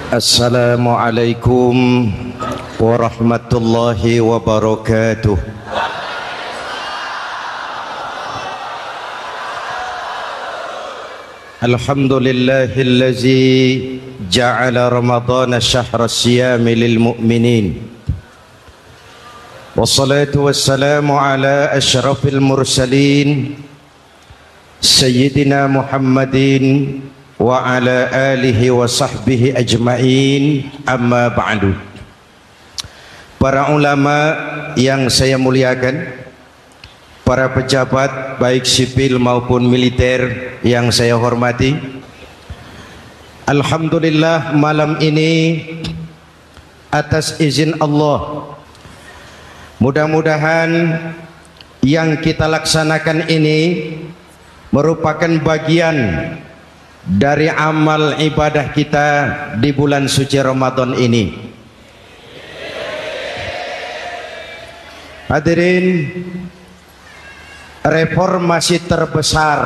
Assalamualaikum warahmatullahi wabarakatuh. Alhamdulillahillazi ja'ala Ramadhana syahra siyami lil mu'minin. Wassalatu wassalamu ala asyrafil mursalin Sayyidina Muhammadin wa ala alihi wa sahbihi ajma'in, amma ba'du. Para ulama yang saya muliakan, para pejabat baik sipil maupun militer yang saya hormati, alhamdulillah malam ini atas izin Allah, mudah-mudahan yang kita laksanakan ini merupakan bagian dari amal ibadah kita di bulan suci Ramadan ini. Hadirin, reformasi terbesar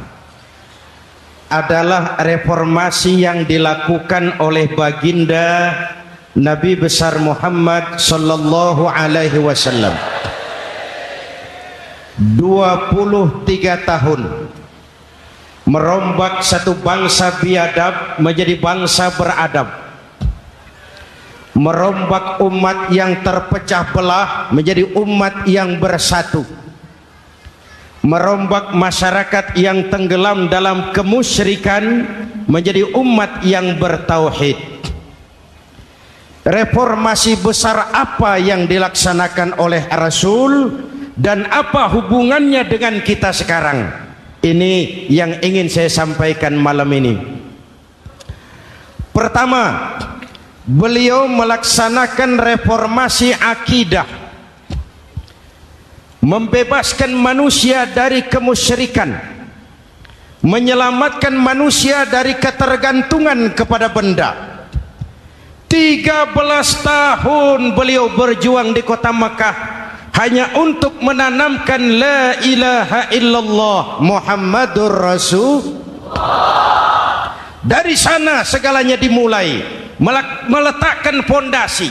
adalah reformasi yang dilakukan oleh baginda Nabi besar Muhammad sallallahu alaihi wasallam. 23 tahun merombak satu bangsa biadab menjadi bangsa beradab, merombak umat yang terpecah belah menjadi umat yang bersatu, merombak masyarakat yang tenggelam dalam kemusyrikan menjadi umat yang bertauhid. Reformasi besar apa yang dilaksanakan oleh Rasul dan apa hubungannya dengan kita sekarang? Ini yang ingin saya sampaikan malam ini. Pertama, beliau melaksanakan reformasi akidah, membebaskan manusia dari kemusyrikan, menyelamatkan manusia dari ketergantungan kepada benda. 13 tahun beliau berjuang di kota Makkah hanya untuk menanamkan la ilaha illallah Muhammadur Rasulullah. Dari sana segalanya dimulai, meletakkan fondasi.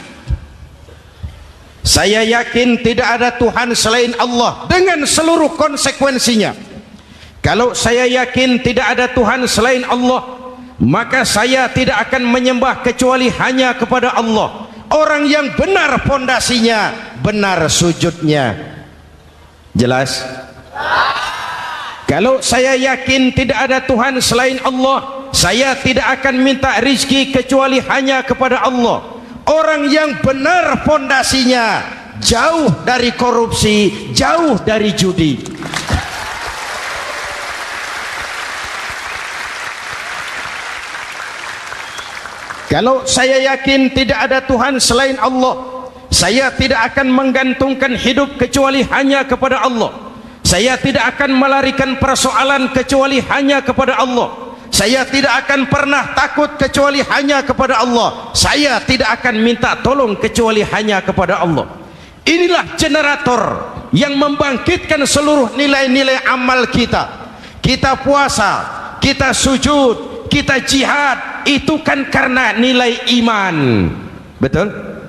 Saya yakin tidak ada Tuhan selain Allah dengan seluruh konsekuensinya. Kalau saya yakin tidak ada Tuhan selain Allah, maka saya tidak akan menyembah kecuali hanya kepada Allah. Orang yang benar fondasinya, benar sujudnya. Jelas? Kalau saya yakin tidak ada Tuhan selain Allah, saya tidak akan minta rizki kecuali hanya kepada Allah. Orang yang benar fondasinya, jauh dari korupsi, jauh dari judi. Kalau saya yakin tidak ada Tuhan selain Allah, saya tidak akan menggantungkan hidup kecuali hanya kepada Allah. Saya tidak akan melarikan persoalan kecuali hanya kepada Allah. Saya tidak akan pernah takut kecuali hanya kepada Allah. Saya tidak akan minta tolong kecuali hanya kepada Allah. Inilah generator yang membangkitkan seluruh nilai-nilai amal kita. Kita puasa, kita sujud, kita jihad, itu kan karena nilai iman. Betul?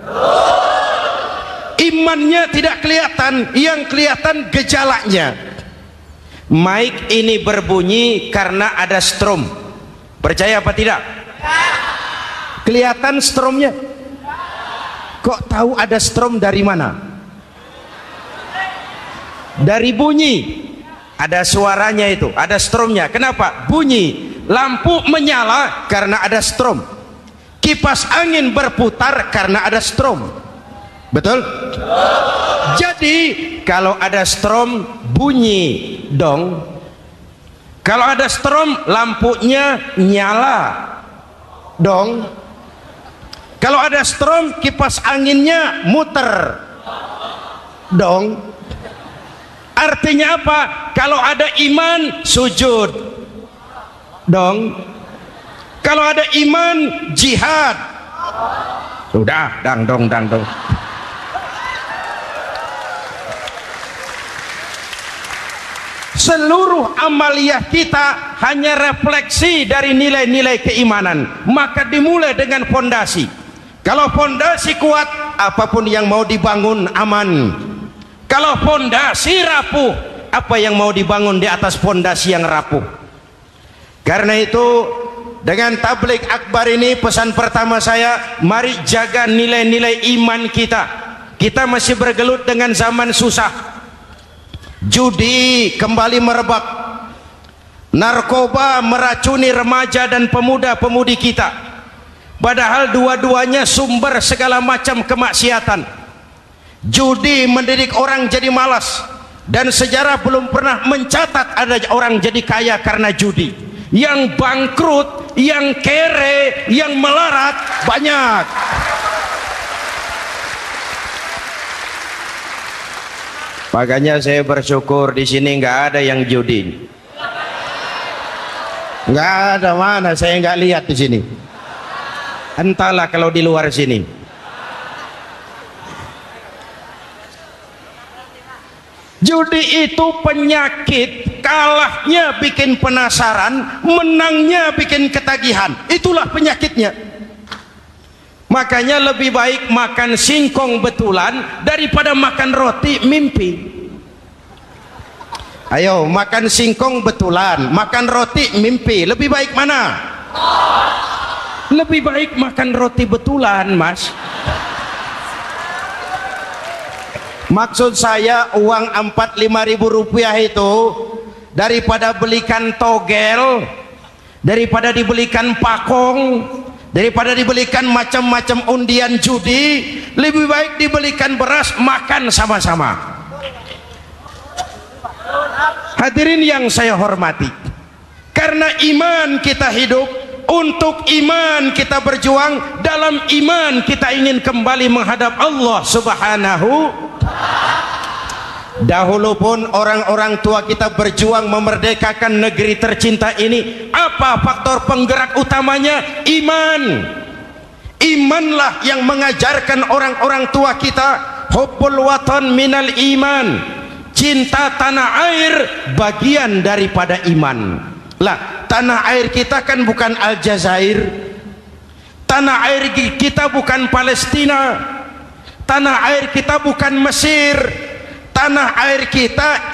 Imannya tidak kelihatan, yang kelihatan gejalanya. Mic ini berbunyi karena ada strom. Percaya apa tidak? Kelihatan stromnya? Kok tahu ada strom dari mana? Dari bunyi. Ada suaranya itu, ada stromnya. Kenapa? Bunyi. Lampu menyala karena ada strom. Kipas angin berputar karena ada strom. Betul? Jadi kalau ada strom bunyi dong. Kalau ada strom lampunya nyala dong. Kalau ada strom kipas anginnya muter dong. Artinya apa? Kalau ada iman sujud dong. Kalau ada iman jihad. Sudah dang dong. Seluruh amaliyah kita hanya refleksi dari nilai-nilai keimanan. Maka dimulai dengan fondasi. Kalau fondasi kuat, apapun yang mau dibangun aman. Kalau fondasi rapuh, apa yang mau dibangun di atas fondasi yang rapuh? Karena itu, dengan tabligh akbar ini, pesan pertama saya, mari jaga nilai-nilai iman kita. Kita masih bergelut dengan zaman susah. Judi kembali merebak, narkoba meracuni remaja dan pemuda-pemudi kita, padahal dua-duanya sumber segala macam kemaksiatan. Judi mendidik orang jadi malas, dan sejarah belum pernah mencatat ada orang jadi kaya karena judi. Yang bangkrut, yang kere, yang melarat banyak. Makanya saya bersyukur di sini nggak ada yang judi. Nggak ada, mana saya nggak lihat di sini. Entahlah kalau di luar sini. Judi itu penyakit, kalahnya bikin penasaran, menangnya bikin ketagihan. Itulah penyakitnya. Makanya lebih baik makan singkong betulan daripada makan roti mimpi. Ayo, makan singkong betulan, makan roti mimpi, lebih baik mana? Lebih baik makan roti betulan, Mas. Maksud saya, uang 4-5 ribu rupiah itu daripada belikan togel, daripada dibelikan pakong, daripada dibelikan macam-macam undian judi, lebih baik dibelikan beras, makan sama-sama. Hadirin yang saya hormati, karena iman kita hidup, untuk iman kita berjuang, dalam iman kita ingin kembali menghadap Allah Subhanahu. Dahulu pun orang-orang tua kita berjuang memerdekakan negeri tercinta ini. Apa faktor penggerak utamanya? Iman. Imanlah yang mengajarkan orang-orang tua kita, hubbul watan minal iman. Cinta tanah air bagian daripada iman. Lah, tanah air kita kan bukan Aljazair. Tanah air kita bukan Palestina. Tanah air kita bukan Mesir. Tanah air kita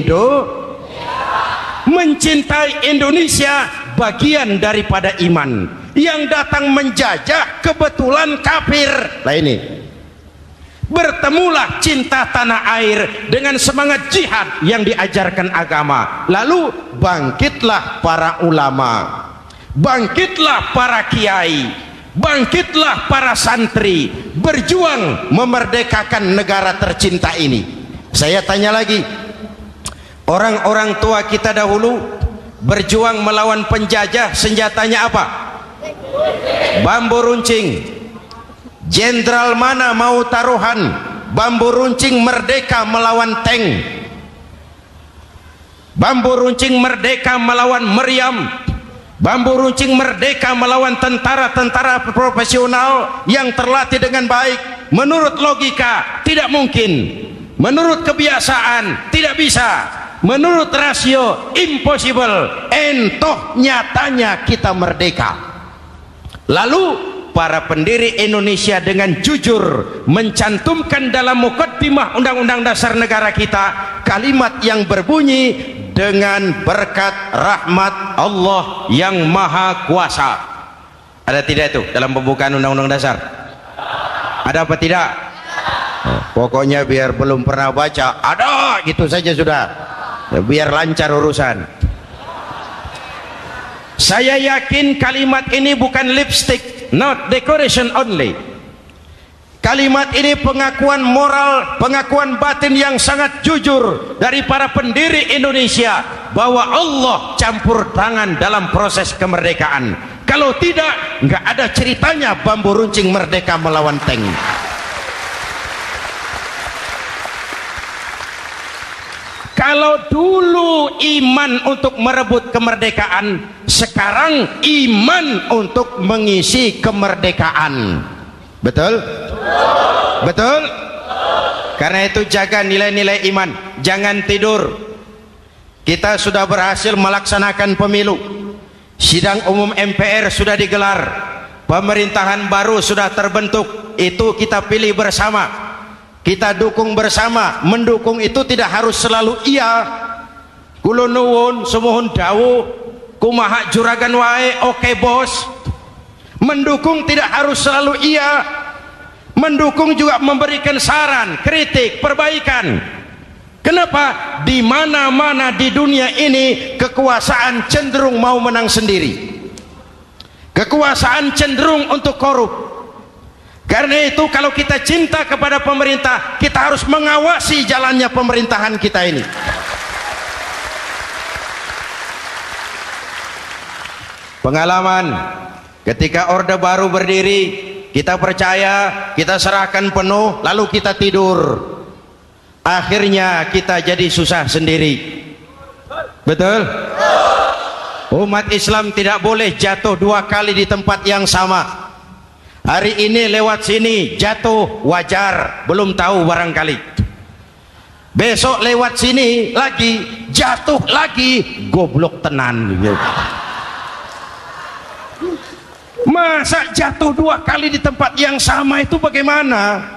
mencintai Indonesia bagian daripada iman. Yang datang menjajah kebetulan kafir. Lah ini, bertemulah cinta tanah air dengan semangat jihad yang diajarkan agama. Lalu bangkitlah para ulama, bangkitlah para kiai, bangkitlah para santri, berjuang memerdekakan negara tercinta ini. Saya tanya lagi, orang-orang tua kita dahulu berjuang melawan penjajah, senjatanya apa? Bambu runcing. Jenderal mana mau taruhan bambu runcing merdeka melawan tank? Bambu runcing merdeka melawan meriam. Bambu runcing merdeka melawan tentara-tentara profesional yang terlatih dengan baik. Menurut logika tidak mungkin. Menurut kebiasaan tidak bisa. Menurut rasio impossible. Entoh nyatanya kita merdeka. Lalu para pendiri Indonesia dengan jujur mencantumkan dalam mukaddimah Undang-Undang Dasar Negara kita kalimat yang berbunyi, dengan berkat rahmat Allah yang Maha Kuasa. Ada tidak itu dalam pembukaan Undang-Undang Dasar? Ada apa tidak? Pokoknya biar belum pernah baca, ada gitu saja sudah, biar lancar urusan. Saya yakin kalimat ini bukan lipstick, not decoration only. Kalimat ini pengakuan moral, pengakuan batin yang sangat jujur dari para pendiri Indonesia bahwa Allah campur tangan dalam proses kemerdekaan. Kalau tidak, nggak ada ceritanya bambu runcing merdeka melawan tank. Kalau dulu iman untuk merebut kemerdekaan, sekarang iman untuk mengisi kemerdekaan. Betul? Betul? Karena itu jaga nilai-nilai iman, jangan tidur. kita sudah berhasil melaksanakan pemilu, sidang umum MPR sudah digelar, pemerintahan baru sudah terbentuk. Itu kita pilih bersama, kita dukung bersama. Mendukung itu tidak harus selalu iya, kula nuwun sumuhun dawuh kumaha juragan wae oke bos. Mendukung tidak harus selalu iya, mendukung juga memberikan saran, kritik, perbaikan. Kenapa? Di mana-mana di dunia ini kekuasaan cenderung mau menang sendiri, kekuasaan cenderung untuk korup. Karena itu kalau kita cinta kepada pemerintah, kita harus mengawasi jalannya pemerintahan kita ini. Pengalaman ketika Orde Baru berdiri, kita percaya, kita serahkan penuh, lalu kita tidur. Akhirnya kita jadi susah sendiri. Betul? Umat Islam tidak boleh jatuh dua kali di tempat yang sama. Hari ini lewat sini jatuh wajar, belum tahu barangkali. Besok lewat sini lagi jatuh lagi, goblok tenan. Masa jatuh dua kali di tempat yang sama itu bagaimana?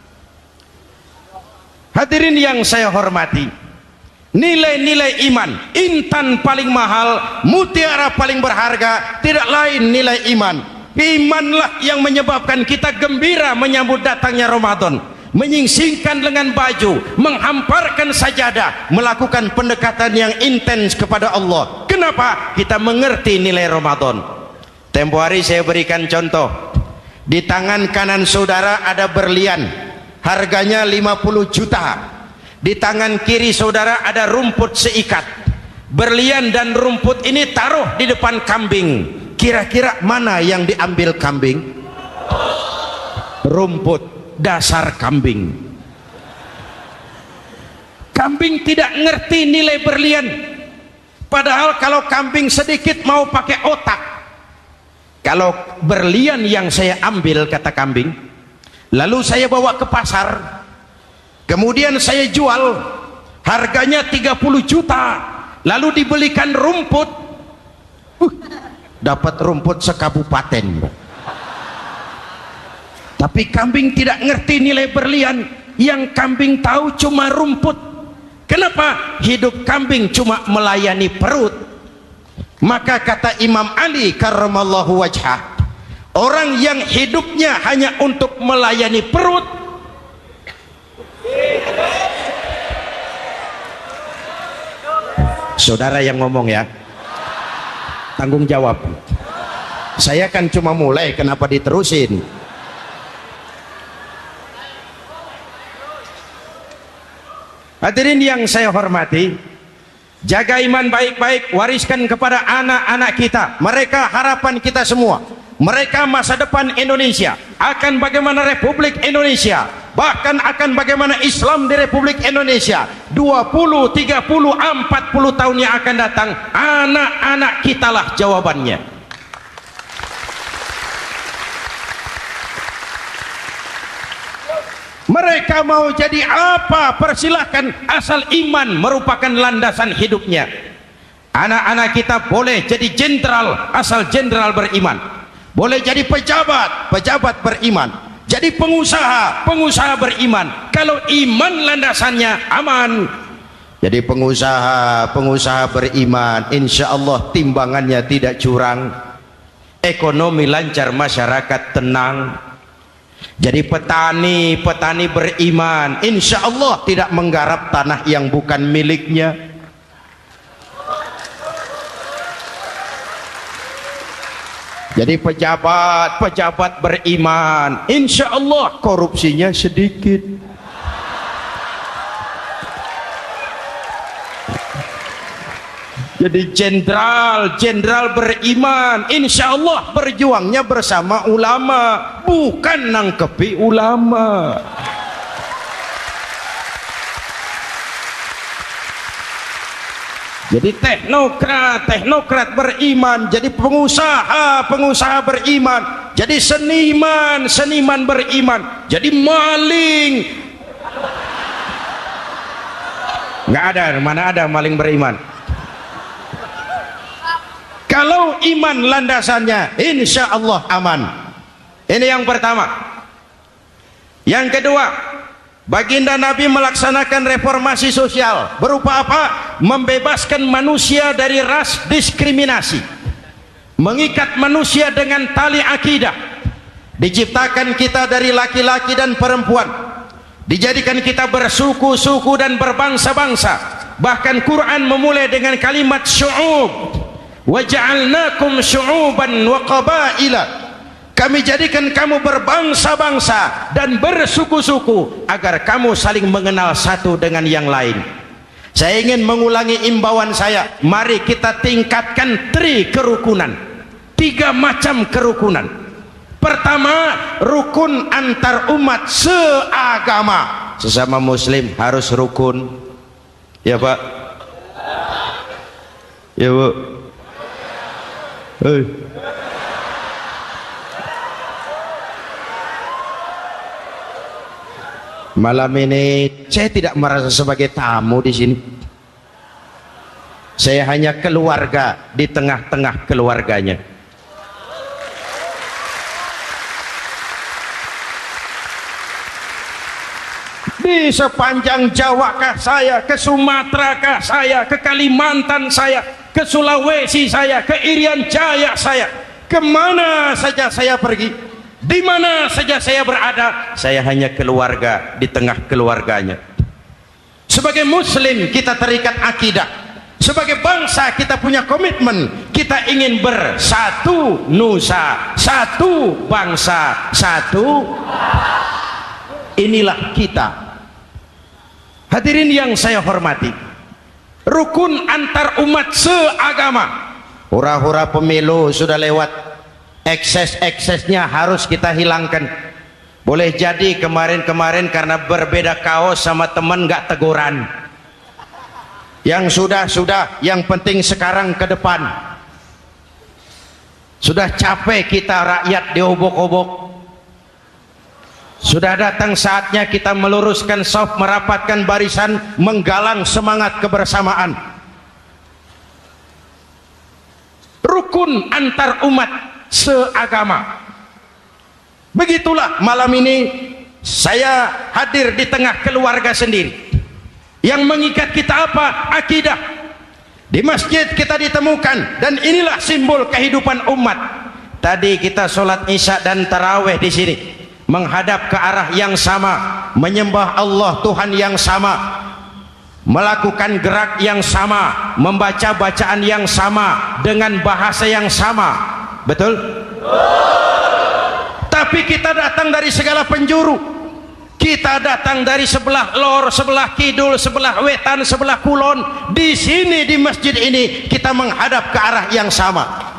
Hadirin yang saya hormati, nilai-nilai iman, intan paling mahal, mutiara paling berharga, tidak lain nilai iman. Imanlah yang menyebabkan kita gembira menyambut datangnya Ramadan, menyingsingkan lengan baju, menghamparkan sajadah, melakukan pendekatan yang intens kepada Allah. Kenapa? Kita mengerti nilai Ramadan. Tempo hari saya berikan contoh, di tangan kanan saudara ada berlian, harganya 50 juta. Di tangan kiri saudara ada rumput seikat. Berlian dan rumput ini taruh di depan kambing. Kira-kira mana yang diambil kambing? Rumput, dasar kambing. Kambing tidak ngerti nilai berlian. Padahal kalau kambing sedikit mau pakai otak. Kalau berlian yang saya ambil, kata kambing, lalu saya bawa ke pasar, kemudian saya jual, harganya 30 juta, lalu dibelikan rumput, dapat rumput sekabupaten. Tapi kambing tidak ngerti nilai berlian, yang kambing tahu cuma rumput. Kenapa? Hidup kambing cuma melayani perut. Maka kata Imam Ali karramallahu wajhah, orang yang hidupnya hanya untuk melayani perut, saudara yang ngomong ya, tanggung jawab. Saya kan cuma mulai, kenapa diterusin? Hadirin yang saya hormati, jaga iman baik-baik, wariskan kepada anak-anak kita. Mereka harapan kita semua, mereka masa depan Indonesia. Akan bagaimana Republik Indonesia, bahkan akan bagaimana Islam di Republik Indonesia 20, 30, 40 tahun yang akan datang, anak-anak kitalah jawabannya. Mereka mau jadi apa, persilahkan, asal iman merupakan landasan hidupnya. Anak-anak kita boleh jadi jenderal asal jenderal beriman, boleh jadi pejabat, pejabat beriman, jadi pengusaha, pengusaha beriman. Kalau iman landasannya aman, jadi pengusaha, pengusaha beriman, insya Allah timbangannya tidak curang, ekonomi lancar, masyarakat tenang. Jadi petani, petani beriman, insya Allah tidak menggarap tanah yang bukan miliknya. Jadi pejabat, pejabat beriman, insya Allah korupsinya sedikit. Jadi jenderal, jenderal beriman, insya Allah berjuangnya bersama ulama, bukan nangkepi ulama. Jadi teknokrat, teknokrat beriman, jadi pengusaha, pengusaha beriman, jadi seniman, seniman beriman, jadi maling. Nggak ada, mana ada maling beriman? Kalau iman landasannya, insya Allah aman. Ini yang pertama. Yang kedua, baginda Nabi melaksanakan reformasi sosial. Berupa apa? Membebaskan manusia dari ras diskriminasi, mengikat manusia dengan tali akidah. Diciptakan kita dari laki-laki dan perempuan, dijadikan kita bersuku-suku dan berbangsa-bangsa. Bahkan Quran memulai dengan kalimat syu'ub, wa ja'alnakum syu'uban wa qabaila. Kami jadikan kamu berbangsa-bangsa dan bersuku-suku agar kamu saling mengenal satu dengan yang lain. Saya ingin mengulangi imbauan saya, mari kita tingkatkan kerukunan, 3 macam kerukunan. Pertama, rukun antar umat seagama. Sesama muslim harus rukun. Ya Pak? Ya Bu? Malam ini saya tidak merasa sebagai tamu di sini. Saya hanya keluarga di tengah-tengah keluarganya. Di sepanjang Jawa kah saya, ke Sumatera kah saya, ke Kalimantan saya, ke Sulawesi saya, ke Irian Jaya saya, kemana saja saya pergi, di mana saja saya berada, saya hanya keluarga di tengah keluarganya. Sebagai muslim kita terikat akidah, sebagai bangsa kita punya komitmen, kita ingin bersatu nusa, satu bangsa, satu. Inilah kita. Hadirin yang saya hormati, rukun antar umat seagama. Hura-hura pemilu sudah lewat, ekses-eksesnya harus kita hilangkan. Boleh jadi kemarin-kemarin karena berbeda kaos sama teman gak teguran. Yang sudah, yang penting sekarang ke depan. Sudah capek kita rakyat diobok-obok. Sudah datang saatnya kita meluruskan saf, merapatkan barisan, menggalang semangat kebersamaan. Rukun antar umat seagama. Begitulah malam ini saya hadir di tengah keluarga sendiri. Yang mengikat kita apa? Akidah. Di masjid kita ditemukan, dan inilah simbol kehidupan umat. Tadi kita sholat isya dan taraweh di sini, menghadap ke arah yang sama, menyembah Allah Tuhan yang sama, melakukan gerak yang sama, membaca bacaan yang sama, dengan bahasa yang sama. Betul? Tapi kita datang dari segala penjuru. Kita datang dari sebelah lor, sebelah kidul, sebelah wetan, sebelah kulon. Di sini di masjid ini kita menghadap ke arah yang sama.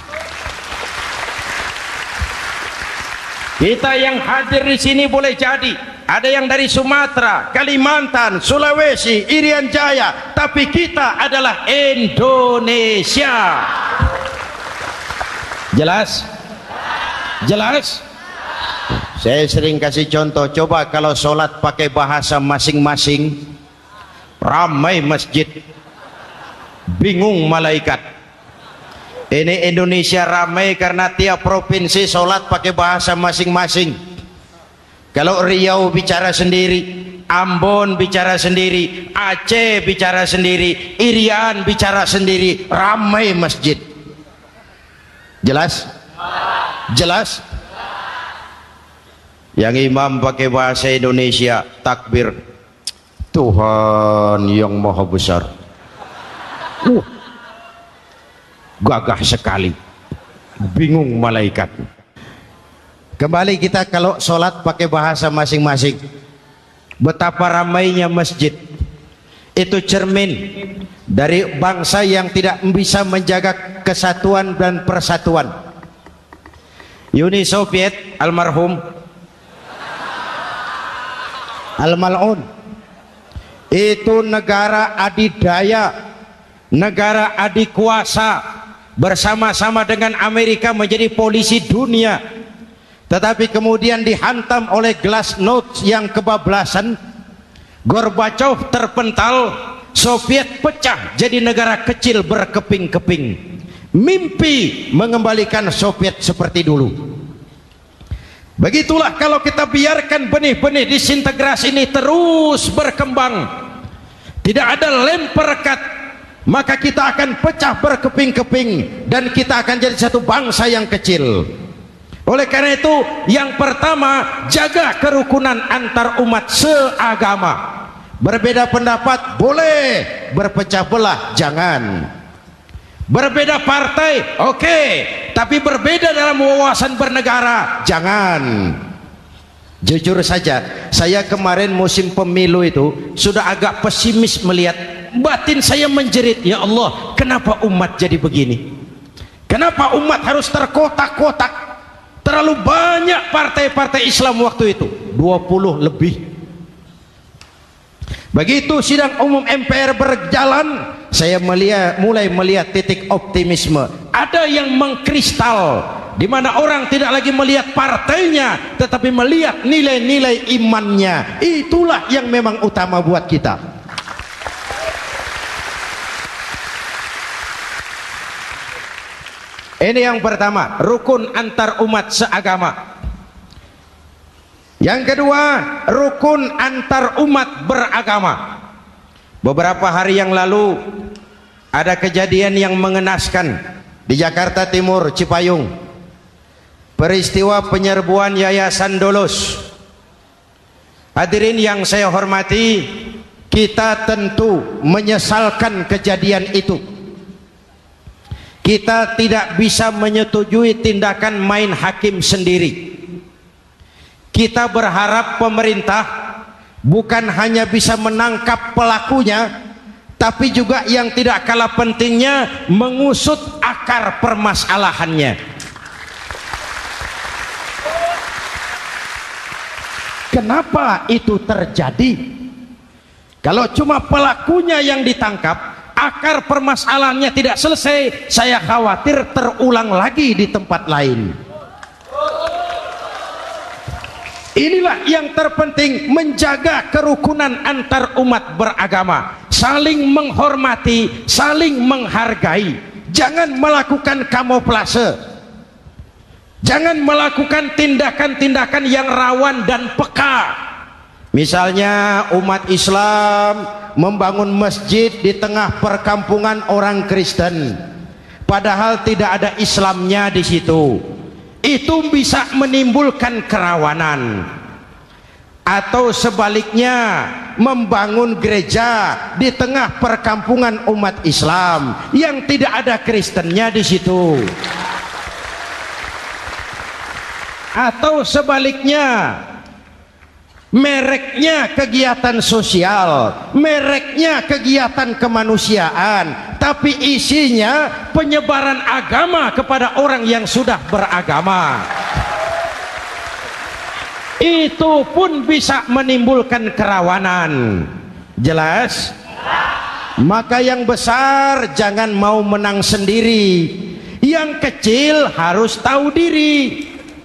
Kita yang hadir di sini boleh jadi ada yang dari Sumatera, Kalimantan, Sulawesi, Irian Jaya, tapi kita adalah Indonesia. Jelas? Jelas? Saya sering kasih contoh, coba kalau sholat pakai bahasa masing-masing, ramai masjid, bingung malaikat. Ini Indonesia ramai karena tiap provinsi sholat pakai bahasa masing-masing. Kalau Riau bicara sendiri, Ambon bicara sendiri, Aceh bicara sendiri, Irian bicara sendiri, ramai masjid. Jelas? Jelas? Yang imam pakai bahasa Indonesia, takbir, Tuhan yang maha besar. Gagah sekali, bingung malaikat. Kembali kita kalau sholat pakai bahasa masing-masing. Betapa ramainya masjid, itu cermin dari bangsa yang tidak bisa menjaga kesatuan dan persatuan. Uni Soviet almarhum al-mal'un, itu negara adidaya, negara adikuasa, bersama-sama dengan Amerika menjadi polisi dunia, tetapi kemudian dihantam oleh glasnost yang kebablasan. Gorbachev terpental, Soviet pecah jadi negara kecil berkeping-keping. mimpi mengembalikan Soviet seperti dulu. Begitulah kalau kita biarkan benih-benih disintegrasi ini terus berkembang, tidak ada lem perekat, maka kita akan pecah berkeping-keping dan kita akan jadi satu bangsa yang kecil. Oleh karena itu, yang pertama, jaga kerukunan antar umat seagama. Berbeda pendapat boleh, berpecah belah jangan. Berbeda partai oke, tapi berbeda dalam wawasan bernegara jangan. Jujur saja, saya kemarin musim pemilu itu sudah agak pesimis melihat, batin saya menjerit, ya Allah, kenapa umat jadi begini? Kenapa umat harus terkotak-kotak? Terlalu banyak partai-partai Islam waktu itu, 20 lebih. Begitu sidang umum MPR berjalan, saya mulai melihat titik optimisme. Ada yang mengkristal, di mana orang tidak lagi melihat partainya, tetapi melihat nilai-nilai imannya. Itulah yang memang utama buat kita. Ini yang pertama, rukun antar umat seagama. Yang kedua, rukun antar umat beragama. Beberapa hari yang lalu ada kejadian yang mengenaskan di Jakarta Timur, Cipayung. Peristiwa penyerbuan Yayasan Dolos. Hadirin yang saya hormati, kita tentu menyesalkan kejadian itu. Kita tidak bisa menyetujui tindakan main hakim sendiri. Kita berharap pemerintah bukan hanya bisa menangkap pelakunya, tapi juga yang tidak kalah pentingnya mengusut akar permasalahannya. Kenapa itu terjadi? Kalau cuma pelakunya yang ditangkap, akar permasalahannya tidak selesai, saya khawatir terulang lagi di tempat lain. Inilah yang terpenting, menjaga kerukunan antar umat beragama, saling menghormati, saling menghargai. Jangan melakukan kamuflase, jangan melakukan tindakan-tindakan yang rawan dan peka. Misalnya umat Islam membangun masjid di tengah perkampungan orang Kristen, padahal tidak ada Islamnya di situ. Itu bisa menimbulkan kerawanan. Atau sebaliknya, membangun gereja di tengah perkampungan umat Islam yang tidak ada Kristennya di situ. Atau sebaliknya, mereknya kegiatan sosial, mereknya kegiatan kemanusiaan, tapi isinya penyebaran agama kepada orang yang sudah beragama. Itu pun bisa menimbulkan kerawanan. Jelas? Maka yang besar jangan mau menang sendiri, yang kecil harus tahu diri.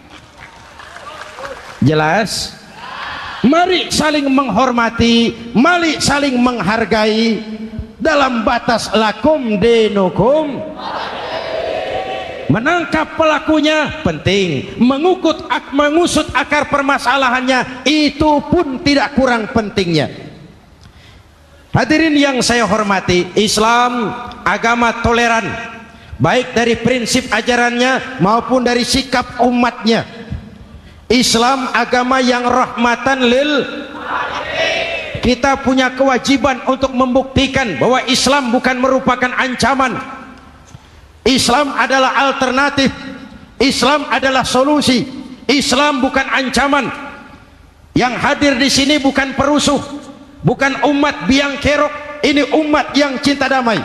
Jelas? Mari saling menghormati, mari saling menghargai dalam batas lakum dinukum. Menangkap pelakunya penting, mengusut akar permasalahannya itu pun tidak kurang pentingnya. Hadirin yang saya hormati, Islam agama toleran, baik dari prinsip ajarannya maupun dari sikap umatnya. Islam agama yang rahmatan lil. Kita punya kewajiban untuk membuktikan bahwa Islam bukan merupakan ancaman. Islam adalah alternatif. Islam adalah solusi. Islam bukan ancaman. Yang hadir di sini bukan perusuh, bukan umat biang kerok. Ini umat yang cinta damai.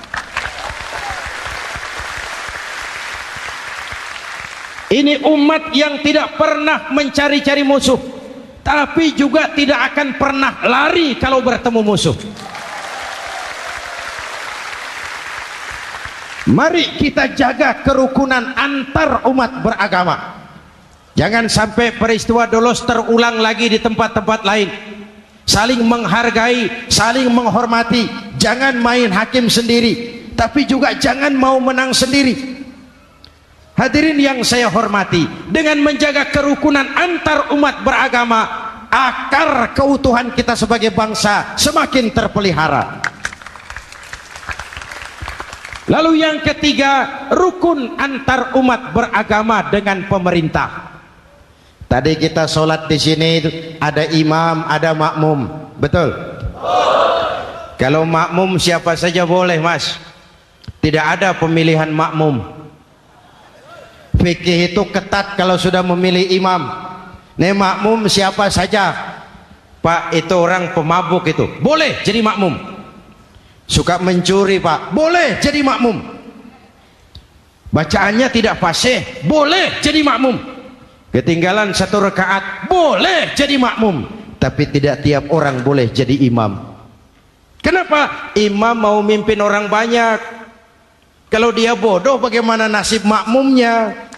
Ini umat yang tidak pernah mencari-cari musuh, tapi juga tidak akan pernah lari kalau bertemu musuh. Mari kita jaga kerukunan antar umat beragama. Jangan sampai peristiwa Dolos terulang lagi di tempat-tempat lain. Saling menghargai, saling menghormati. Jangan main hakim sendiri. tapi juga jangan mau menang sendiri. Hadirin yang saya hormati, dengan menjaga kerukunan antar umat beragama, akar keutuhan kita sebagai bangsa semakin terpelihara. Lalu yang ketiga, rukun antar umat beragama dengan pemerintah. Tadi kita sholat di sini ada imam, ada makmum, betul? Kalau makmum siapa saja boleh, Mas. Tidak ada pemilihan makmum. Fikih itu ketat kalau sudah memilih imam. Nih makmum siapa saja. Pak, itu orang pemabuk itu, boleh jadi makmum. Suka mencuri, Pak, boleh jadi makmum. Bacaannya tidak fasih, boleh jadi makmum. Ketinggalan 1 rakaat, boleh jadi makmum. Tapi tidak tiap orang boleh jadi imam. Kenapa? Imam mau mimpin orang banyak. Kalau dia bodoh, bagaimana nasib makmumnya?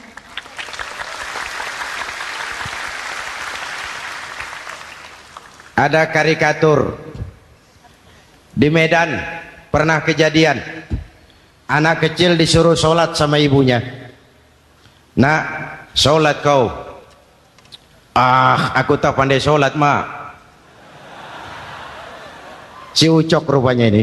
Ada karikatur di Medan, pernah kejadian anak kecil disuruh sholat sama ibunya. Nak, sholat kau. Ah, aku tak pandai sholat, mak. Si Ucok rupanya ini.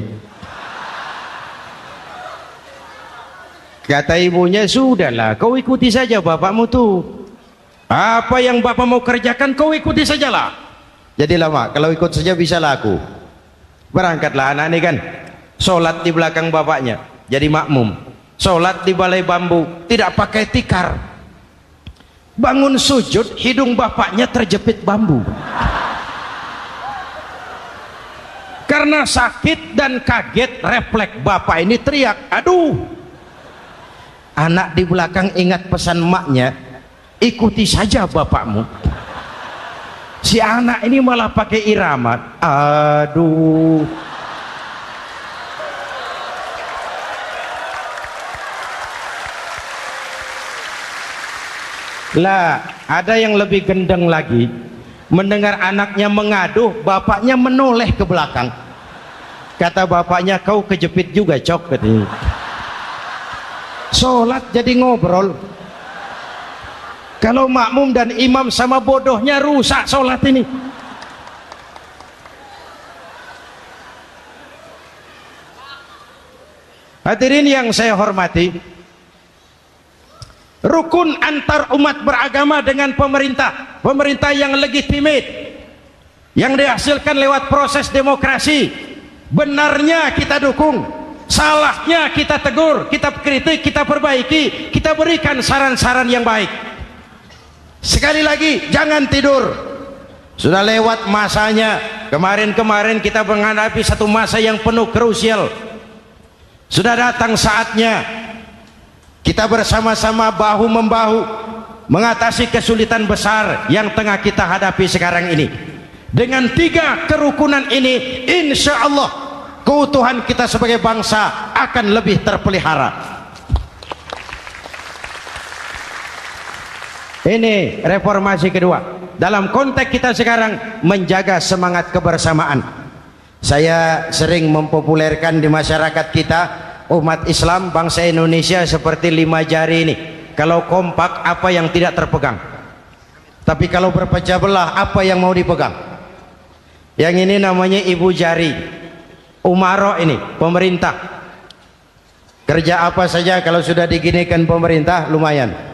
Kata ibunya, sudahlah, kau ikuti saja bapakmu tuh. Apa yang bapak mau kerjakan, kau ikuti sajalah. Jadi lama, kalau ikut saja bisa laku. Berangkatlah anak ini kan, sholat di belakang bapaknya, jadi makmum. Sholat di balai bambu, tidak pakai tikar. Bangun sujud, hidung bapaknya terjepit bambu. Karena sakit dan kaget, refleks bapak ini teriak, aduh. Anak di belakang ingat pesan maknya, ikuti saja bapakmu. Si anak ini malah pakai irama, aduh. Lah, ada yang lebih gendeng lagi, mendengar anaknya mengaduh, bapaknya menoleh ke belakang. Kata bapaknya, kau kejepit juga, Cok, katanya. Sholat jadi ngobrol. Kalau makmum dan imam sama bodohnya, rusak sholat ini. Hadirin yang saya hormati, rukun antar umat beragama dengan pemerintah, pemerintah yang legitimate, yang dihasilkan lewat proses demokrasi. Benarnya kita dukung, salahnya kita tegur, kita kritik, kita perbaiki, kita berikan saran-saran yang baik. Sekali lagi, jangan tidur. Sudah lewat masanya. Kemarin-kemarin kita menghadapi satu masa yang penuh krusial. Sudah datang saatnya kita bersama-sama bahu-membahu mengatasi kesulitan besar yang tengah kita hadapi sekarang ini. Dengan 3 kerukunan ini, insya Allah keutuhan kita sebagai bangsa akan lebih terpelihara. Ini reformasi kedua. Dalam konteks kita sekarang, menjaga semangat kebersamaan. Saya sering mempopulerkan di masyarakat kita, umat Islam bangsa Indonesia seperti 5 jari ini. Kalau kompak, apa yang tidak terpegang. Tapi kalau berpecah belah, apa yang mau dipegang? Yang ini namanya ibu jari. Umaro ini, pemerintah. Kerja apa saja kalau sudah diginikan pemerintah, lumayan.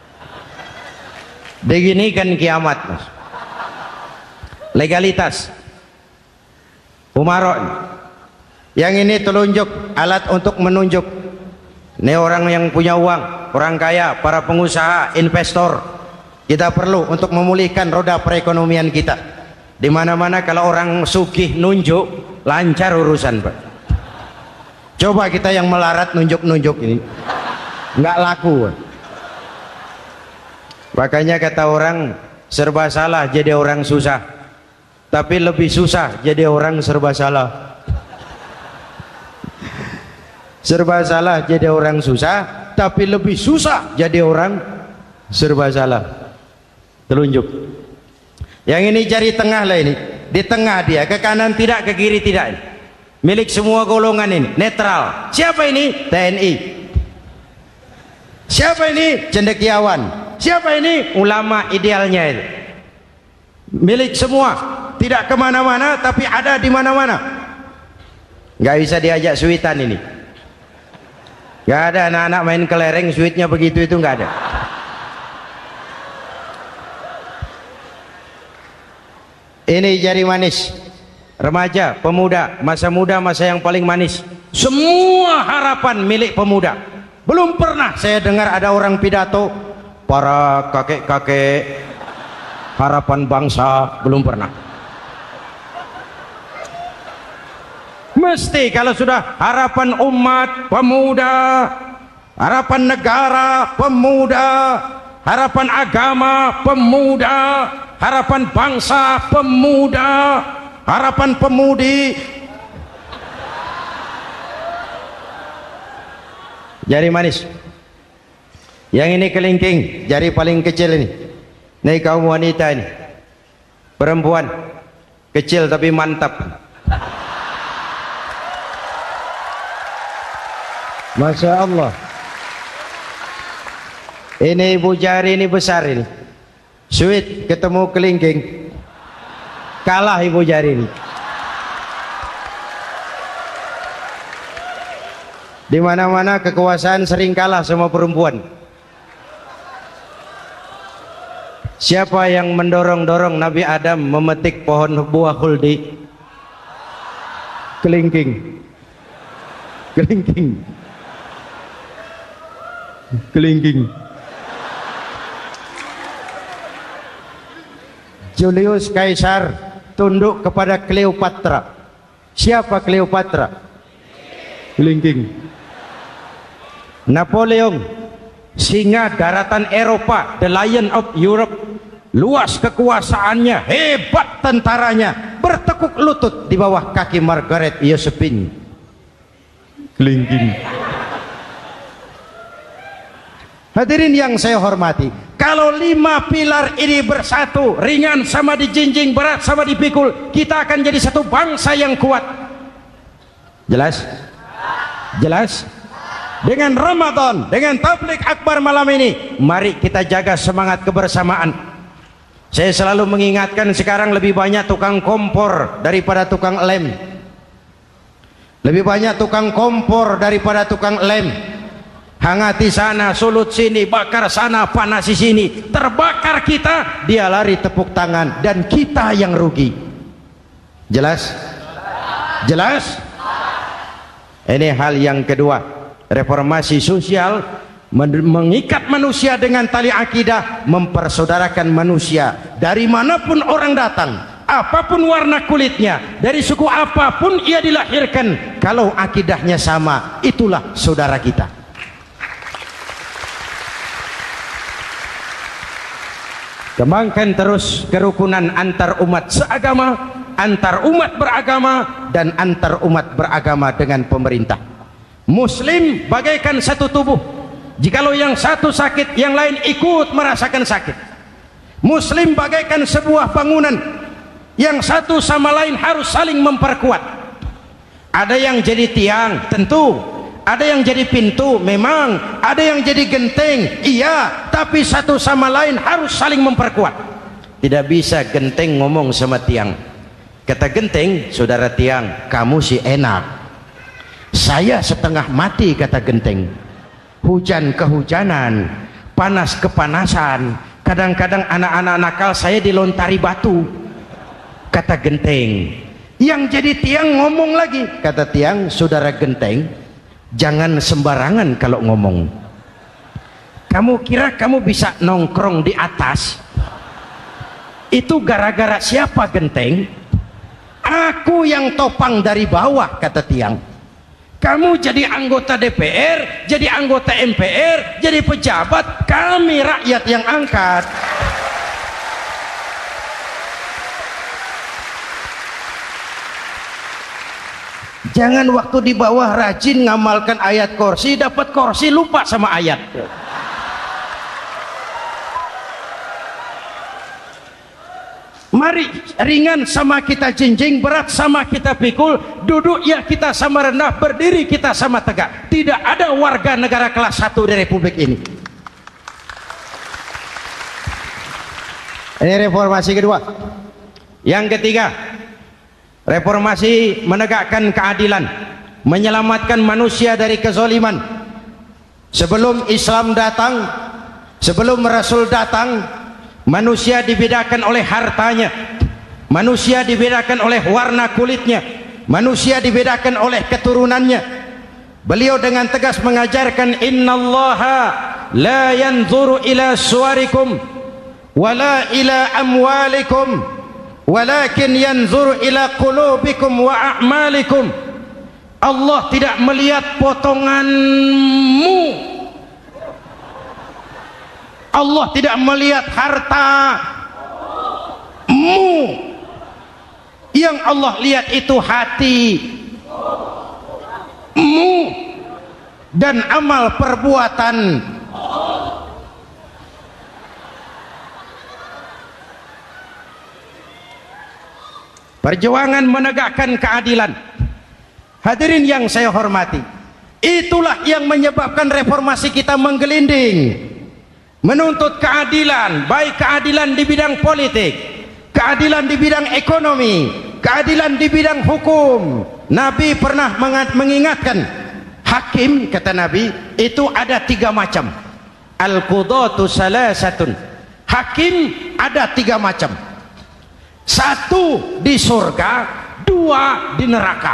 Diginikan kiamat, Mas. Legalitas. Umaro. Yang ini telunjuk, alat untuk menunjuk. Ini orang yang punya uang, orang kaya, para pengusaha, investor. Kita perlu untuk memulihkan roda perekonomian kita. Di mana-mana kalau orang sugih nunjuk, lancar urusan, Pak. Coba kita yang melarat nunjuk-nunjuk ini, nggak laku, Pak. Makanya kata orang, serba salah jadi orang susah, tapi lebih susah jadi orang serba salah. Serba salah jadi orang susah, tapi lebih susah jadi orang serba salah. Telunjuk. Yang ini jari tengah lah ini, di tengah dia, ke kanan tidak, ke kiri tidak. milik semua golongan ini, netral. Siapa ini? TNI. Siapa ini? Cendekiawan. Siapa ini? Ulama idealnya itu. Milik semua, tidak kemana-mana tapi ada di mana-mana. Nggak bisa diajak suitan ini. Nggak ada anak-anak main kelereng suitnya begitu, itu nggak ada. Ini jari manis, remaja, pemuda, masa muda, masa yang paling manis. Semua harapan milik pemuda. Belum pernah saya dengar ada orang pidato para kakek-kakek harapan bangsa, belum pernah. Mesti kalau sudah harapan umat, pemuda, harapan negara, pemuda, harapan agama, pemuda, harapan bangsa, pemuda, harapan pemudi. Jari manis. Yang ini kelingking, jari paling kecil ini. Ini kaum wanita ini. Perempuan kecil tapi mantap. Masya Allah. Ini ibu jari ini besar ini. Sweet ketemu kelingking, kalah ibu jari ini. Di mana-mana kekuasaan sering kalah sama perempuan. Siapa yang mendorong-dorong Nabi Adam memetik pohon buah khuldi? Kelingking. Kelingking. Kelingking. Julius Kaisar tunduk kepada Cleopatra. Siapa Cleopatra? Kelingking. Napoleon, singa daratan Eropa, the lion of Europe, luas kekuasaannya, hebat tentaranya, bertekuk lutut di bawah kaki Margaret Josephine. Kelingking. Hadirin yang saya hormati, kalau 5 pilar ini bersatu, ringan sama dijinjing, berat sama dipikul, kita akan jadi satu bangsa yang kuat. Jelas? Jelas? Dengan Ramadan, dengan tabligh akbar malam ini, mari kita jaga semangat kebersamaan. Saya selalu mengingatkan, sekarang lebih banyak tukang kompor daripada tukang lem. Lebih banyak tukang kompor daripada tukang lem. Hangati sana, sulut sini, bakar sana, panasi sini, terbakar kita, dia lari tepuk tangan, dan kita yang rugi. Jelas? Jelas? Ini hal yang kedua. Reformasi sosial mengikat manusia dengan tali akidah, mempersaudarakan manusia dari manapun orang datang, apapun warna kulitnya, dari suku apapun ia dilahirkan, kalau akidahnya sama, itulah saudara kita. Kembangkan terus kerukunan antar umat seagama, antar umat beragama, dan antar umat beragama dengan pemerintah. Muslim bagaikan satu tubuh. Jikalau yang satu sakit, yang lain ikut merasakan sakit. Muslim bagaikan sebuah bangunan, yang satu sama lain harus saling memperkuat. Ada yang jadi tiang, tentu. Ada yang jadi pintu, memang. Ada yang jadi genteng, iya. Tapi satu sama lain harus saling memperkuat. Tidak bisa genteng ngomong sama tiang. Kata genteng, saudara tiang, kamu sih enak. Saya setengah mati, kata genteng. Hujan kehujanan, panas kepanasan, kadang-kadang anak-anak nakal saya dilontari batu, kata genteng. Yang jadi tiang ngomong lagi, kata tiang, saudara genteng, jangan sembarangan kalau ngomong. Kamu kira kamu bisa nongkrong di atas? Itu gara-gara siapa, genteng? Aku yang topang dari bawah, kata tiang. Kamu jadi anggota DPR, jadi anggota MPR, jadi pejabat, kami rakyat yang angkat. Jangan waktu di bawah rajin ngamalkan ayat kursi, dapat kursi lupa sama ayat. Mari ringan sama kita jinjing, berat sama kita pikul, duduk ya kita sama rendah, berdiri kita sama tegak. Tidak ada warga negara kelas 1 di Republik ini. Ini reformasi kedua. Yang ketiga, reformasi menegakkan keadilan, menyelamatkan manusia dari kezaliman. Sebelum Islam datang, sebelum Rasul datang, manusia dibedakan oleh hartanya, manusia dibedakan oleh warna kulitnya, manusia dibedakan oleh keturunannya. Beliau dengan tegas mengajarkan, innallaha la yanzuru ila suwarikum wala ila amwalikum walakin yanzuru ila qulubikum wa a'malikum. Allah tidak melihat potonganmu, Allah tidak melihat hartamu. Yang Allah lihat itu hatimu dan amal perbuatan. Perjuangan menegakkan keadilan. Hadirin yang saya hormati, itulah yang menyebabkan reformasi kita menggelinding, menuntut keadilan, baik keadilan di bidang politik, keadilan di bidang ekonomi, keadilan di bidang hukum. Nabi pernah mengingatkan, hakim, kata Nabi, itu ada 3 macam. Al-qudatu salasatun. Hakim ada 3 macam. 1 di surga, 2 di neraka.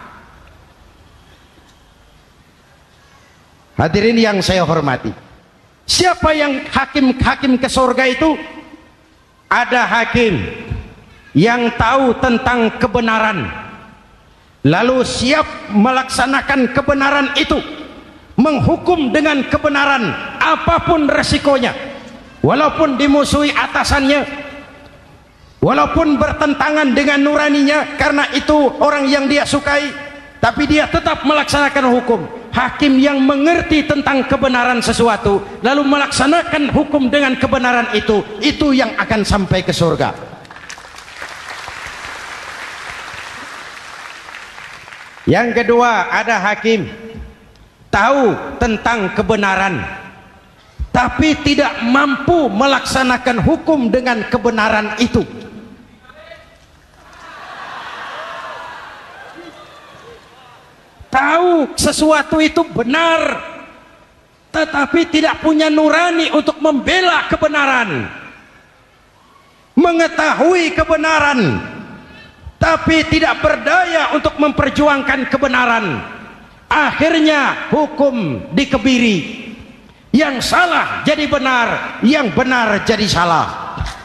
Hadirin yang saya hormati, siapa yang hakim ke surga itu? Ada hakim yang tahu tentang kebenaran, lalu siap melaksanakan kebenaran itu, menghukum dengan kebenaran apapun resikonya, walaupun dimusuhi atasannya, walaupun bertentangan dengan nuraninya, karena itu orang yang dia sukai, tapi dia tetap melaksanakan hukum. Hakim yang mengerti tentang kebenaran sesuatu lalu melaksanakan hukum dengan kebenaran itu yang akan sampai ke surga. Yang kedua, ada hakim tahu tentang kebenaran tapi tidak mampu melaksanakan hukum dengan kebenaran itu. Tahu sesuatu itu benar tetapi tidak punya nurani untuk membela kebenaran, mengetahui kebenaran tapi tidak berdaya untuk memperjuangkan kebenaran. Akhirnya hukum dikebiri, yang salah jadi benar, yang benar jadi salah.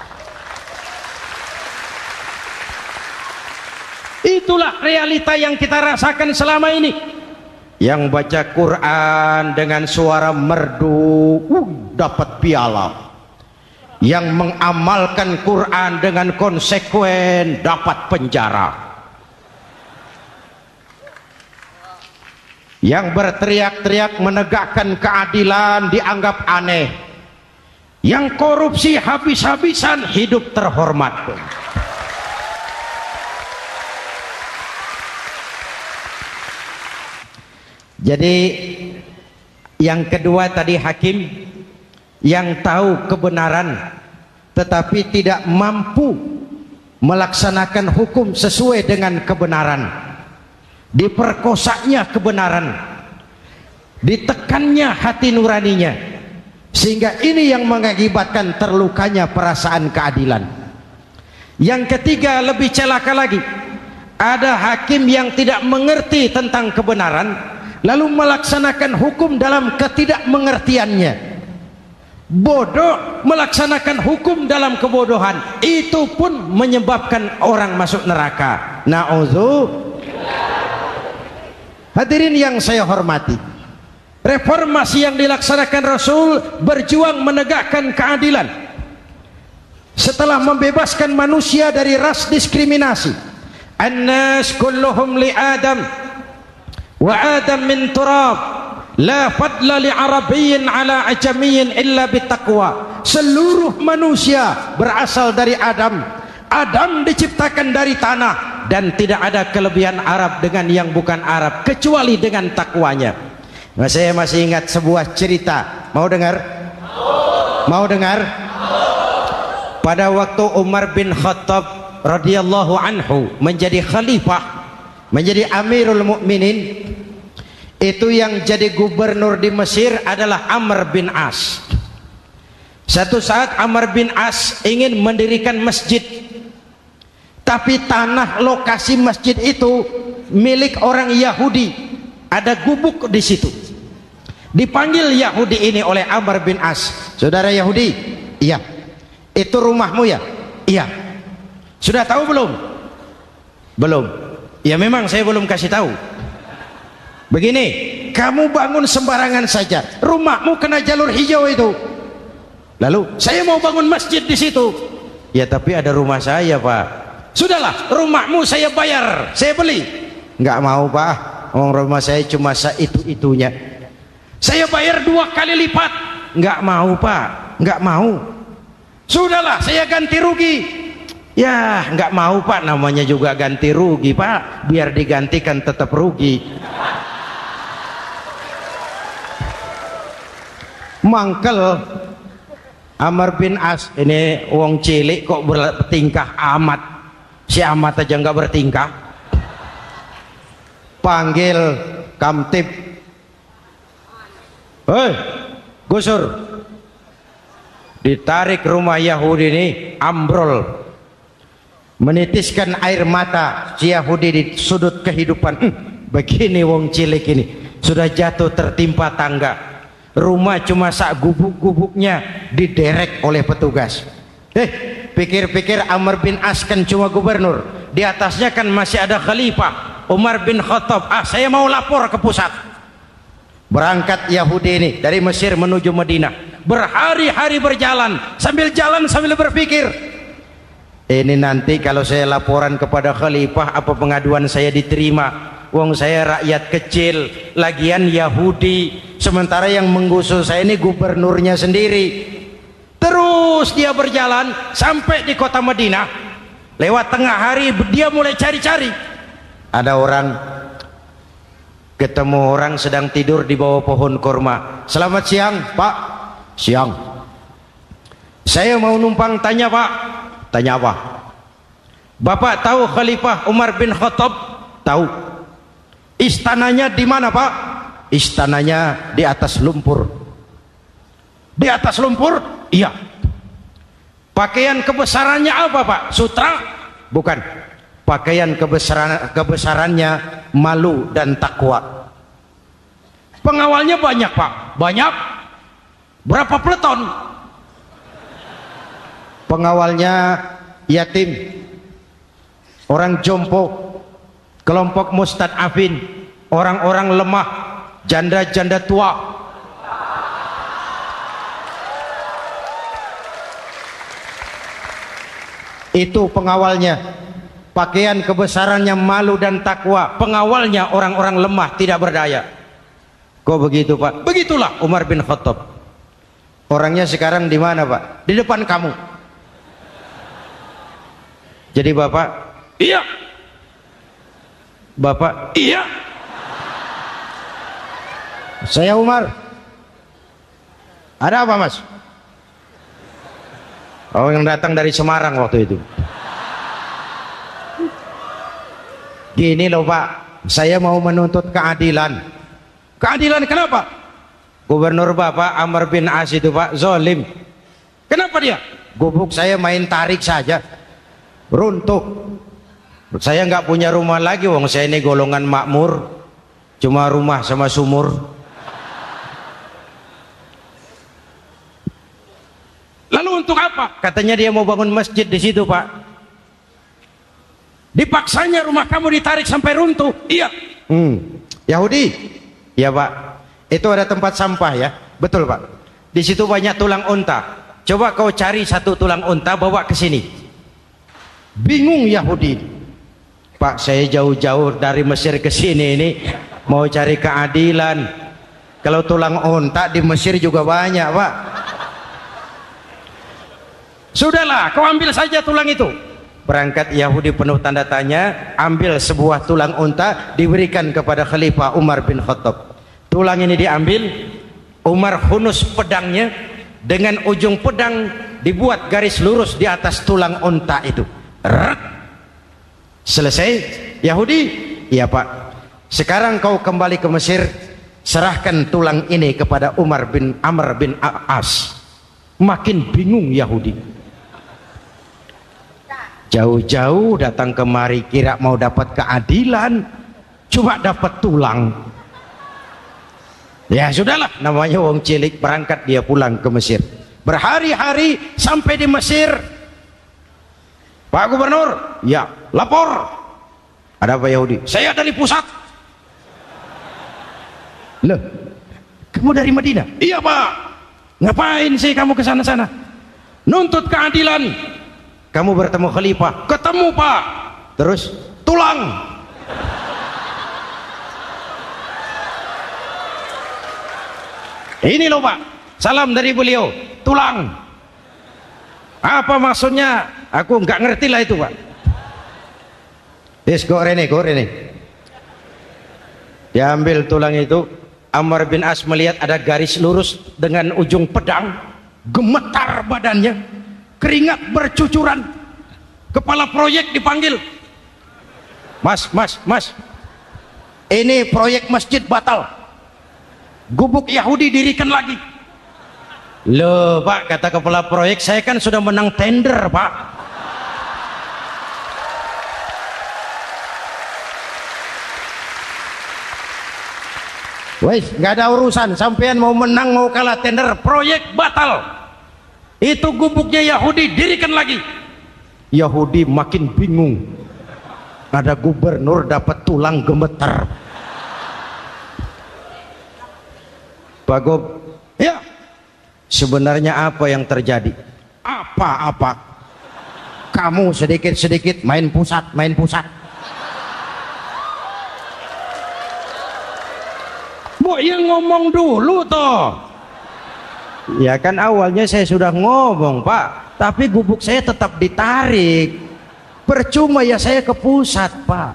Itulah realita yang kita rasakan selama ini. Yang baca Quran dengan suara merdu dapat piala, yang mengamalkan Quran dengan konsekuen dapat penjara, yang berteriak-teriak menegakkan keadilan dianggap aneh, yang korupsi habis-habisan hidup terhormat. Jadi yang kedua tadi hakim yang tahu kebenaran tetapi tidak mampu melaksanakan hukum sesuai dengan kebenaran, diperkosanya kebenaran, ditekannya hati nuraninya, sehingga ini yang mengakibatkan terlukanya perasaan keadilan. Yang ketiga lebih celaka lagi, ada hakim yang tidak mengerti tentang kebenaran lalu melaksanakan hukum dalam ketidakmengertiannya, bodoh melaksanakan hukum dalam kebodohan. Itu pun menyebabkan orang masuk neraka. Na'udzubillah. Hadirin yang saya hormati, reformasi yang dilaksanakan Rasul berjuang menegakkan keadilan setelah membebaskan manusia dari ras diskriminasi. An-nas kulluhum li Adam wa Adam min turab, la fadla li arabiyyin ala ajamiyyin illa bitaqwa. Seluruh manusia berasal dari Adam, Adam diciptakan dari tanah, dan tidak ada kelebihan Arab dengan yang bukan Arab kecuali dengan takwanya. Nah, saya masih ingat sebuah cerita. Mau dengar? Mau dengar? Pada waktu Umar bin Khattab radhiyallahu anhu menjadi khalifah, menjadi Amirul Mukminin, itu yang jadi gubernur di Mesir adalah Amr bin As. Satu saat Amr bin As ingin mendirikan masjid, tapi tanah lokasi masjid itu milik orang Yahudi, ada gubuk di situ. Dipanggil Yahudi ini oleh Amr bin As. Saudara Yahudi, iya. Itu rumahmu ya? Iya. Sudah tahu belum? Belum. Ya memang saya belum kasih tahu. Begini, kamu bangun sembarangan saja, rumahmu kena jalur hijau itu. Lalu saya mau bangun masjid di situ. Ya tapi ada rumah saya, Pak. Sudahlah, rumahmu saya bayar, saya beli. Nggak mau, Pak. Rumah saya cuma itu-itunya. Saya bayar 2 kali lipat. Nggak mau, Pak. Nggak mau. Sudahlah, saya ganti rugi. Ya nggak mau, Pak. Namanya juga ganti rugi, Pak. Biar digantikan tetap rugi. Mangkel Amr bin As ini wong cilik kok bertingkah amat. Si amat aja nggak bertingkah. Panggil kamtib. Hei Gusur, ditarik rumah Yahudi ini, ambrol, menitiskan air mata si Yahudi di sudut kehidupan. Begini wong cilik ini sudah jatuh tertimpa tangga, rumah cuma sak gubuk-gubuknya diderek oleh petugas. Pikir-pikir Amr bin As kan cuma gubernur, di atasnya kan masih ada khalifah Umar bin Khattab. Saya mau lapor ke pusat. Berangkat Yahudi ini dari Mesir menuju Madinah, berhari-hari berjalan, sambil jalan sambil berpikir, ini nanti kalau saya laporan kepada khalifah, apa pengaduan saya diterima? Wong saya rakyat kecil, lagian Yahudi, sementara yang menggusur saya ini gubernurnya sendiri. Terus dia berjalan sampai di kota Madinah. Lewat tengah hari dia mulai cari-cari. Ada orang, ketemu orang sedang tidur di bawah pohon kurma. Selamat siang, Pak. Siang. Saya mau numpang tanya, Pak. Tanya apa? Bapak tahu Khalifah Umar bin Khattab? Tahu. Istananya di mana, Pak? Istananya di atas lumpur. Di atas lumpur? Iya. Pakaian kebesarannya apa, Pak? Sutra? Bukan. Pakaian kebesarannya malu dan takwa. Pengawalnya banyak, Pak. Banyak. Berapa peleton? Pengawalnya yatim, orang jompo, kelompok mustad'afin, orang-orang lemah, janda-janda tua. Itu pengawalnya. Pakaian kebesarannya malu dan takwa. Pengawalnya orang-orang lemah, tidak berdaya. Kok begitu, Pak? Begitulah Umar bin Khattab. Orangnya sekarang di mana, Pak? Di depan kamu. Jadi Bapak, iya. Bapak, iya. Saya Umar. Ada apa, Mas? Oh, yang datang dari Semarang waktu itu. Gini loh, Pak, saya mau menuntut keadilan. Keadilan kenapa? Gubernur Bapak Amr bin As itu, Pak, zolim. Kenapa dia? Gubuk saya main tarik saja, runtuh. Saya nggak punya rumah lagi, wong saya ini golongan makmur, cuma rumah sama sumur. Lalu untuk apa? Katanya dia mau bangun masjid di situ, Pak. Dipaksanya rumah kamu ditarik sampai runtuh. Iya. Yahudi. Ya, Pak. Itu ada tempat sampah ya. Betul, Pak. Di situ banyak tulang unta. Coba kau cari satu tulang unta bawa ke sini. Bingung Yahudi. Pak, saya jauh-jauh dari Mesir ke sini ini mau cari keadilan. Kalau tulang unta di Mesir juga banyak, Pak. Sudahlah, kau ambil saja tulang itu. Berangkat Yahudi penuh tanda tanya, ambil sebuah tulang unta, diberikan kepada Khalifah Umar bin Khattab. Tulang ini diambil, Umar hunus pedangnya, dengan ujung pedang dibuat garis lurus di atas tulang unta itu. Selesai. Yahudi, iya Pak, sekarang kau kembali ke Mesir, serahkan tulang ini kepada Umar bin Amr bin As. Makin bingung Yahudi, jauh-jauh datang kemari kira mau dapat keadilan, cuma dapat tulang. Ya sudahlah, namanya wong cilik, berangkat dia pulang ke Mesir. Berhari-hari sampai di Mesir. Pak Gubernur, ya lapor. Ada apa Yahudi? Saya dari pusat. Loh, kamu dari Madinah? Iya Pak. Ngapain sih kamu ke sana-sana? Nuntut keadilan. Kamu bertemu Khalifah? Ketemu Pak. Terus tulang. Ini loh Pak, salam dari beliau, tulang. Apa maksudnya? Aku nggak ngerti lah itu Pak. Yes, go Rene. Diambil tulang itu. Amr bin As melihat ada garis lurus dengan ujung pedang, gemetar badannya, keringat bercucuran. Kepala proyek dipanggil. Mas, ini proyek masjid batal, gubuk Yahudi dirikan lagi. Loh Pak, kata kepala proyek, saya kan sudah menang tender Pak. Wes, nggak ada urusan, sampean mau menang mau kalah tender, proyek batal. Itu gubuknya Yahudi dirikan lagi. Yahudi makin bingung. Ada gubernur dapat tulang gemeter. Pak Gob, ya. Sebenarnya apa yang terjadi? Apa-apa? Kamu sedikit-sedikit main pusat. Bu, yang ngomong dulu toh. Ya kan awalnya saya sudah ngomong Pak, tapi gubuk saya tetap ditarik. Percuma ya saya ke pusat Pak.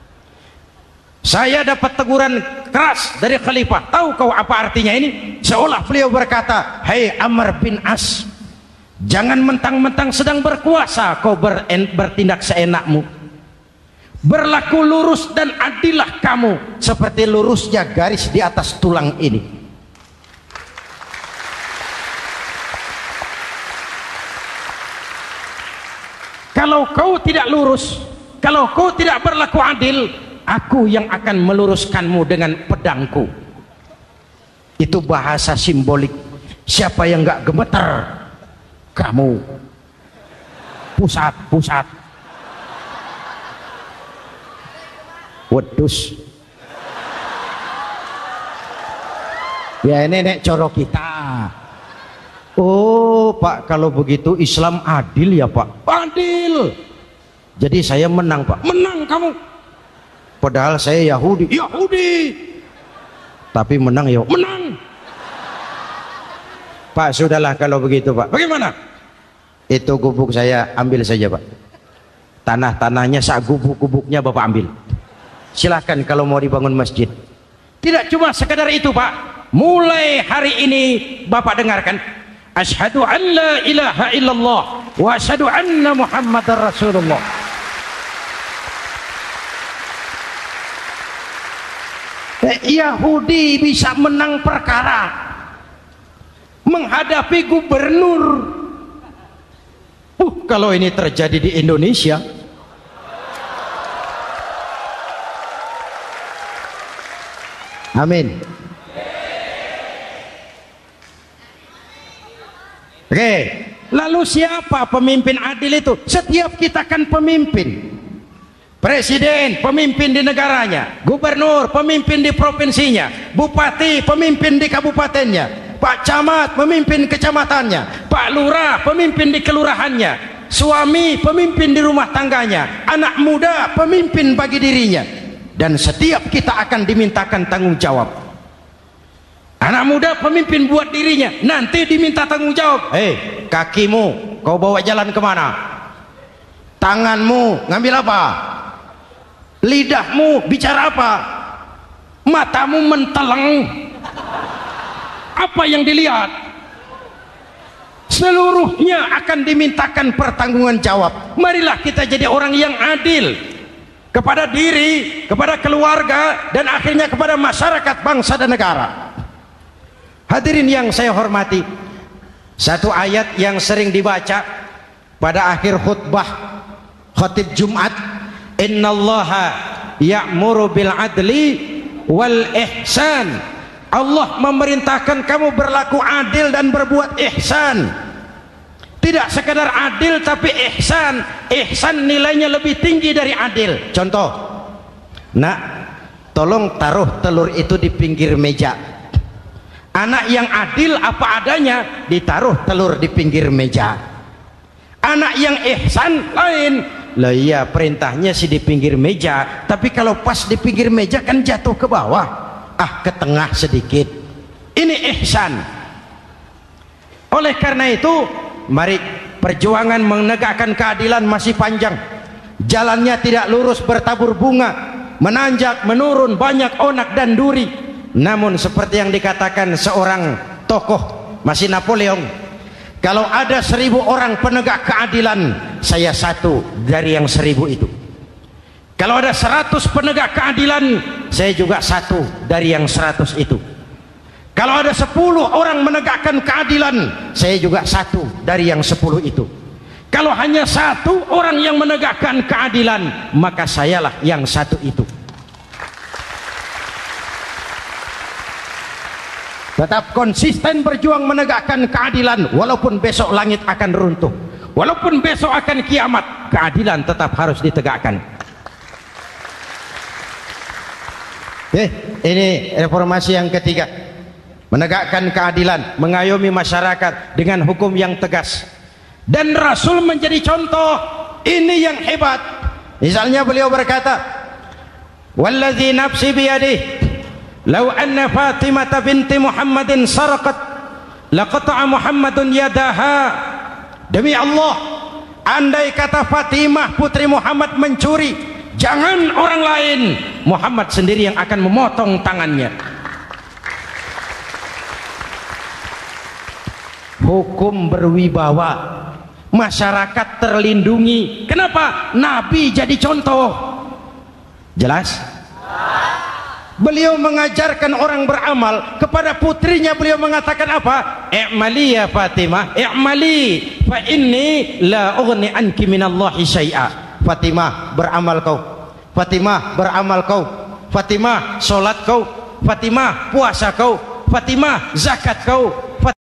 Saya dapat teguran keras dari Khalifah. Tahu kau apa artinya ini? Seolah beliau berkata, "Hei Amr bin As, jangan mentang-mentang sedang berkuasa kau bertindak seenakmu. Berlaku lurus dan adillah kamu seperti lurusnya garis di atas tulang ini." Kalau kau tidak lurus, kalau kau tidak berlaku adil, aku yang akan meluruskanmu dengan pedangku. Itu bahasa simbolik. Siapa yang nggak gemeter, kamu pusat. Wedus. Ya ini nek coro kita. Oh Pak, kalau begitu Islam adil ya Pak? Adil. Jadi saya menang Pak? Menang kamu. Padahal saya Yahudi. Tapi menang ya? Menang. Pak sudahlah kalau begitu Pak. Bagaimana? Itu gubuk saya ambil saja Pak. Tanah-tanahnya sak gubuk-gubuknya Bapak ambil. Silakan kalau mau dibangun masjid. Tidak cuma sekadar itu Pak. Mulai hari ini Bapak dengarkan, asyhadu an la ilaha illallah wa asyhadu anna muhammadar rasulullah. Yahudi bisa menang perkara menghadapi gubernur. Kalau ini terjadi di Indonesia, amin. Oke, lalu siapa pemimpin adil itu? Setiap kita kan pemimpin. Presiden, pemimpin di negaranya. Gubernur, pemimpin di provinsinya. Bupati, pemimpin di kabupatennya. Pak Camat, pemimpin kecamatannya. Pak Lurah, pemimpin di kelurahannya. Suami, pemimpin di rumah tangganya. Anak muda, pemimpin bagi dirinya. Dan setiap kita akan dimintakan tanggung jawab. Anak muda pemimpin buat dirinya, nanti diminta tanggung jawab. Hei, kakimu kau bawa jalan kemana? Tanganmu ngambil apa? Lidahmu bicara apa? Matamu menteleng. Apa yang dilihat? Seluruhnya akan dimintakan pertanggungan jawab. Marilah kita jadi orang yang adil kepada diri, kepada keluarga, dan akhirnya kepada masyarakat, bangsa dan negara. Hadirin yang saya hormati, satu ayat yang sering dibaca pada akhir khutbah khatib Jumat, innallaha ya'muru bil adli wal ihsan. Allah memerintahkan kamu berlaku adil dan berbuat ihsan. Tidak sekadar adil tapi ihsan. Ihsan nilainya lebih tinggi dari adil. Contoh, nak, tolong taruh telur itu di pinggir meja. Anak yang adil apa adanya, ditaruh telur di pinggir meja. Anak yang ihsan lain. Lah iya, perintahnya sih di pinggir meja, tapi kalau pas di pinggir meja kan jatuh ke bawah, ke tengah sedikit. Ini ihsan. Oleh karena itu, mari, perjuangan menegakkan keadilan masih panjang. Jalannya tidak lurus bertabur bunga, menanjak menurun, banyak onak dan duri. Namun seperti yang dikatakan seorang tokoh, masih Napoleon, kalau ada 1000 orang penegak keadilan, saya satu dari yang 1000 itu. Kalau ada 100 penegak keadilan, saya juga satu dari yang 100 itu. Kalau ada 10 orang menegakkan keadilan, saya juga satu dari yang 10 itu. Kalau hanya 1 orang yang menegakkan keadilan, maka sayalah yang 1 itu. Tetap konsisten berjuang menegakkan keadilan, walaupun besok langit akan runtuh, walaupun besok akan kiamat, keadilan tetap harus ditegakkan. Ini reformasi yang ketiga, menegakkan keadilan, mengayomi masyarakat dengan hukum yang tegas. Dan Rasul menjadi contoh. Ini yang hebat. Misalnya beliau berkata, wallazi nafsi biyadihi law anna Fatimah binti Muhammadin sarqat laqata'a Muhammadun yadaha. Demi Allah, andai kata Fatimah putri Muhammad mencuri, jangan orang lain, Muhammad sendiri yang akan memotong tangannya. Hukum berwibawa, masyarakat terlindungi. Kenapa? Nabi jadi contoh. Jelas? Beliau mengajarkan orang beramal. Kepada putrinya beliau mengatakan apa? I'mali ya Fatimah, i'mali fa inni la ughni anki minallahi syai'a. Fatimah, beramal kau. Fatimah, beramal kau. Fatimah, solat kau. Fatimah, puasa kau. Fatimah, zakat kau.